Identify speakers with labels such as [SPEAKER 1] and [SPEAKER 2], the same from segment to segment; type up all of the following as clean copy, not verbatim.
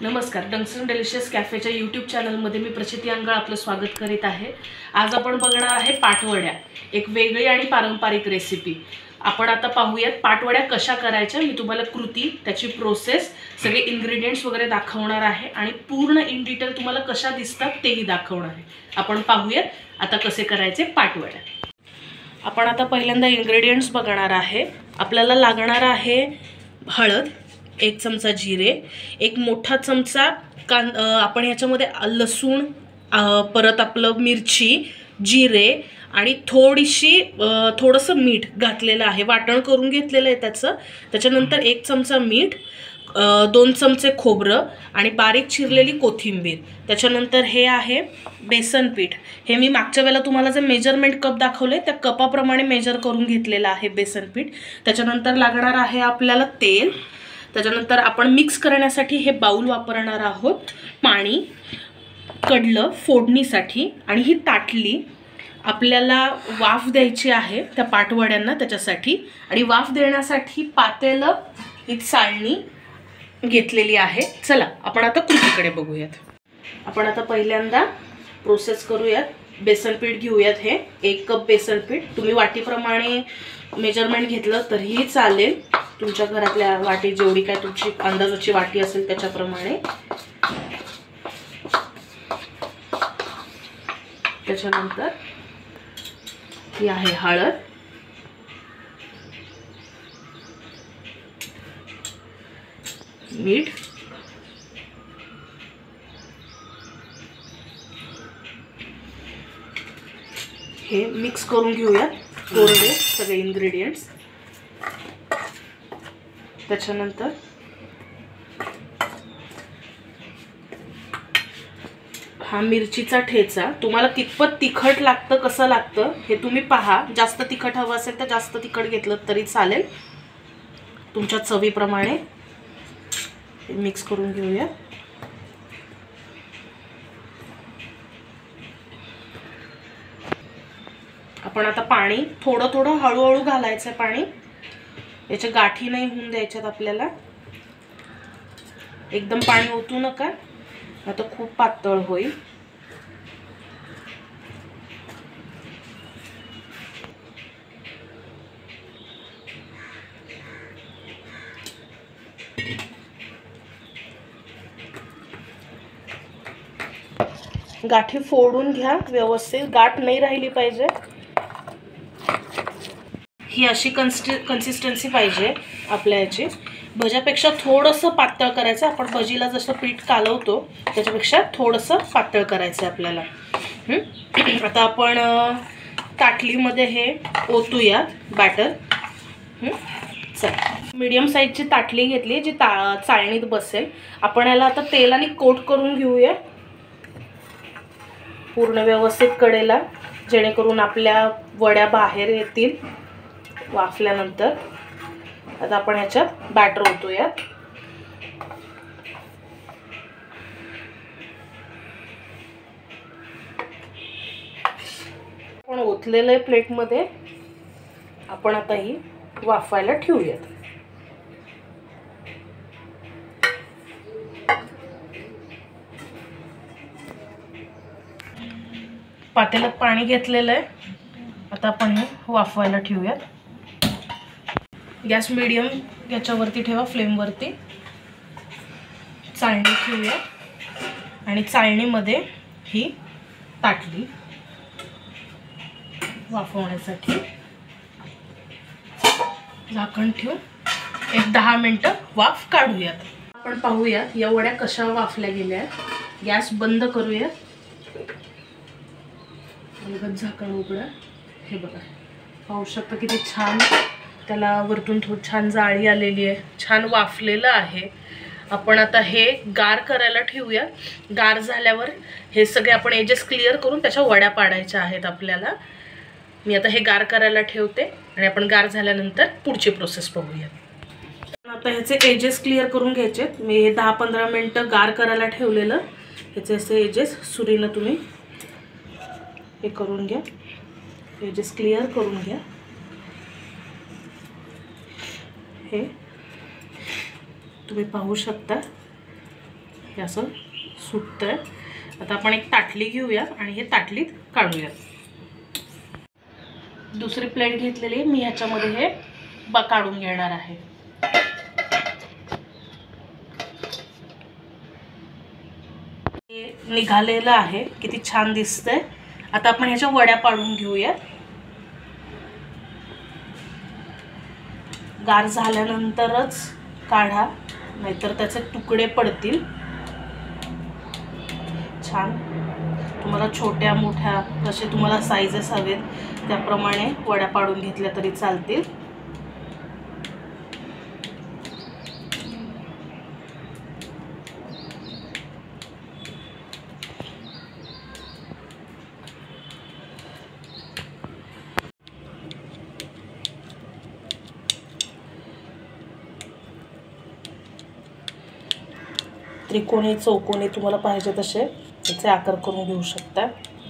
[SPEAKER 1] नमस्कार, डंक्सन delicious कॅफेच्या YouTube चॅनलमध्ये मी प्रचिती अंगळ आपलं स्वागत करीत आहे। आज आपण बघणार आहे पाटवड्या, एक वेगळी आणि पारंपरिक रेसिपी। आपण आता पाहूयात पाटवड्या कशा करायच्या। मी तुम्हाला कृती, त्याची प्रोसेस, सगळे इन्ग्रेडियंट्स वगैरे दाखवणार आहे आणि पूर्ण इन डिटेल तुम्हाला कशा दिसतात तेही दाखवणार आहे। आपण पाहूयात आता कसे करायचे पाटवड्या। आपण आता पहिल्यांदा इन्ग्रेडियंट्स बघणार आहे। आपल्याला लागणार आहे हळद, 1 चमचा जिरे, 1 मोठा चमचा आपण याच्यामध्ये लसूण, परत आपलं मिरची, जिरे आणि थोडंसं मीठ घातलेलं आहे, वाटण करून घेतलेलं आहे त्याचं। त्याच्यानंतर 1 चमचा मीठ, 2 चमचे खोबरं आणि बारीक चिरलेली कोथिंबीर। त्याच्यानंतर हे आहे बेसन पीठ। हे मी मागच्या वेळेला तुम्हाला जे मेजरमेंट कप दाखवले त्या कपाप्रमाणे मेजर करून घेतलेलं आहे बेसन पीठ। त्याच्यानंतर लागणार आहे आपल्याला तेल। त्याच्यानंतर आपण मिक्स करण्यासाठी हे बाउल वापरणार आहोत, पाणी, कडलं फोडणीसाठी आणि ही ताटली आपल्याला वाफ द्यायची आहे त्या पाटवड्यांना त्याच्यासाठी। आणि वाफ देण्यासाठी पातेलं, ही चाळणी घेतलेली आहे। चला आपण आता कृतीकडे बघूयात। आपण आता पहिल्यांदा प्रोसेस करूयात। बेसन पीठ घेऊयात। हे 1 कप बेसन पीठ, तुम्ही वाटीप्रमाणे मेजरमेंट घेतलं तरीही चालेल, तुमच्या घरातल्या वाटी जेवढी काय तुमची अंदाजाची वाटी असेल त्याच्याप्रमाणे। त्याच्यानंतर ही आहे हळद, मीठ, हे मिक्स करून घेऊयात कोरडे सगळे इन्ग्रेडियंट्स। त्याच्यानंतर हा मिरचीचा ठेचा, तुम्हाला कितपत तिखट लागतं कसं लागतं हे तुम्ही पहा। जास्त तिखट हवं असेल तर जास्त तिखट घेतलं तरी चालेल, तुमच्या चवीप्रमाणे। मिक्स करून घेऊया। आपण आता पाणी थोडं हळूहळू घालायचं पाणी, याच्या गाठी नाही होऊन द्यायच्यात आपल्याला। एकदम पाणी ओतू नका, आता खूप पातळ होईल। गाठी फोडून घ्या व्यवस्थित, गाठ नाही राहिली पाहिजे। ही अशी कन्सिस्टन्सी पाहिजे आपल्या याची। भज्यापेक्षा थोडंसं पातळ करायचं। आपण भजीला जसं पीठ कालवतो त्याच्यापेक्षा थोडंसं पातळ करायचं आपल्याला। आता आपण ताटलीमध्ये हे ओतूयात बॅटर। चला, मीडियम साईजची ताटली घेतली जी चाळणीत बसेल। आपण याला आता तेलाने कोट करून घेऊया पूर्ण व्यवस्थित कडेला, जेणेकरून आपल्या वड्या बाहेर येतील वाफल्यानंतर। आता आपण ह्याच्यात बॅटर ओतूया। आपण ओतलेलं आहे प्लेटमध्ये, आपण आता ही वाफायला ठेवूयात। पातेल्यात पाणी घेतलेलं आहे, आता आपण हे वाफवायला ठेवूयात। गॅस मीडियम याच्यावरती ठेवा, फ्लेमवरती। चाळणी ठेवूया आणि चाळणीमध्ये ही ताटली वाफवण्यासाठी झाकण ठेवून एक 10 मिनिटं वाफ काढूयात। आपण पाहूयात या वड्या कशा वाफल्या गेल्या। गॅस बंद करूया, झाकण उघडा। हे बघा, पाहू शकता किती छान त्याला वरतून थोडी छान जाळी आलेली आहे, छान वाफलेलं आहे। आपण आता हे गार करायला ठेवूया। गार झाल्यावर हे सगळे आपण एजेस क्लिअर करून त्याच्या वड्या पाडायच्या आहेत आपल्याला। मी आता हे गार करायला ठेवते आणि आपण गार झाल्यानंतर पुढची प्रोसेस बघूया। आता ह्याचे एजेस क्लिअर करून घ्यायचे। मी हे 10-15 मिनिटं गार करायला ठेवलेलं, ह्याचे असे एजेस सुरीनं तुम्ही हे करून घ्या, एजेस क्लिअर करून घ्या। हे तुम्ही पाहू शकता हे असं सुटतंय. आता आपण एक ताटली घेऊया आणि हे ताटलीत काढूया. दुसरी प्लेट घेतलेली मी ह्याच्यामध्ये हे काढून घेणार आहे. हे निघालेलं आहे, किती छान दिसतंय. आता आपण ह्याच्या वड्या पाडून घेऊया. गार झाल्यानंतरच काढा, नाहीतर त्याचे तुकडे पडतील. छान तुम्हाला छोट्या मोठ्या जसे तुम्हाला साईजेस हवेत त्याप्रमाणे वड्या पाडून घेतल्या तरी चालतील. त्रिकोणी चौकोनी तुम्हाला पाहिजे तसे त्याचे आकार करून घेऊ शकता.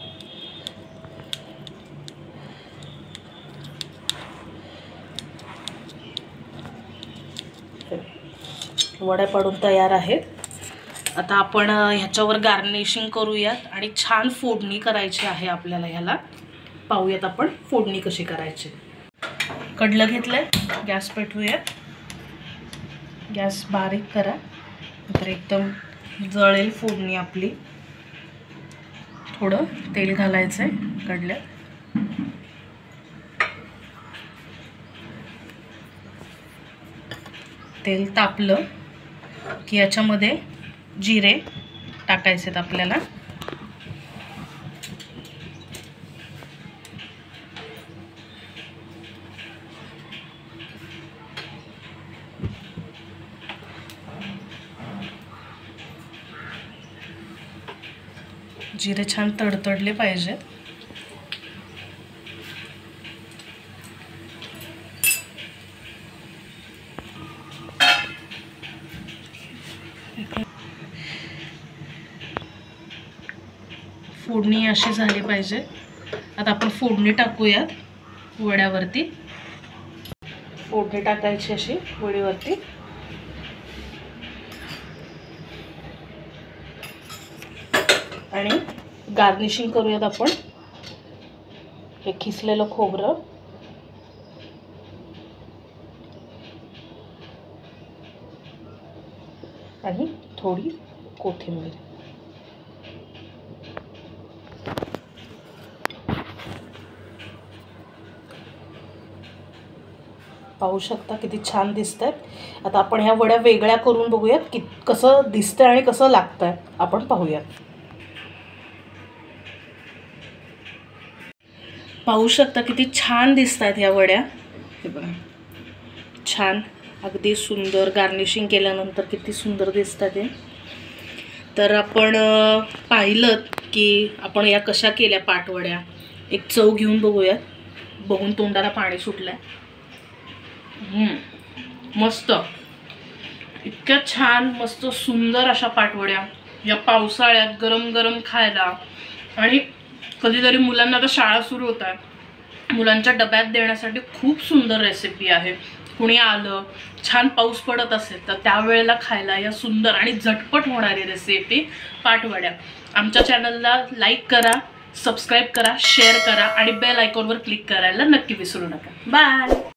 [SPEAKER 1] वड्या पाडून तयार आहेत. आता आपण ह्याच्यावर गार्निशिंग करूयात आणि छान फोडणी करायची आहे आपल्याला. ह्याला पाहूयात आपण फोडणी कशी करायची. कढलं घेतलंय, गॅस पेटवूयात. गॅस बारीक करा, तर एकदम जळेल फोडणी आपली. थोडं तेल घालायचंय कढल्यात. तेल तापलं की याच्यामध्ये जिरे टाकायचे आहेत आपल्याला. जिरे छान तडतडले पाहिजेत. फोडणी अशी झाली पाहिजे. आता आपण फोडणी टाकूयात वड्यावरती. फोडणी टाकायची अशी वडीवरती. आणि गार्निशिंग करूयात आपण. हे खिसलेलं खोबरं आणि थोडी कोथिंबीर. पाहू शकता किती छान दिसतात. आता आपण ह्या वड्या वेगळ्या करून बघूयात की कसं दिसतंय आणि कसं लागतंय आपण पाहूयात. पाहू शकता किती छान दिसतात ह्या वड्या. हे बघा, छान अगदी सुंदर गार्निशिंग केल्यानंतर किती सुंदर दिसतात हे. तर आपण पाहिलं की आपण या कशा केल्या पाटवड्या. एक चव घेऊन बघूयात. बघून तोंडाला पाणी सुटलंय. मस्त, इतक्या छान मस्त सुंदर अशा पाटवड्या या पावसाळ्यात गरम गरम खायला. आणि कधीतरी मुलांना आता शाळा सुरू होत आहे, मुलांच्या डब्यात देण्यासाठी खूप सुंदर रेसिपी आहे. कुणी आलं, छान पाऊस पडत असेल तर त्यावेळेला खायला या सुंदर आणि झटपट होणारी रेसिपी पाटवड्या. आमच्या चॅनलला लाईक करा, सबस्क्राईब करा, शेअर करा आणि बेल आयकॉनवर क्लिक करायला नक्की विसरू नका. बाय.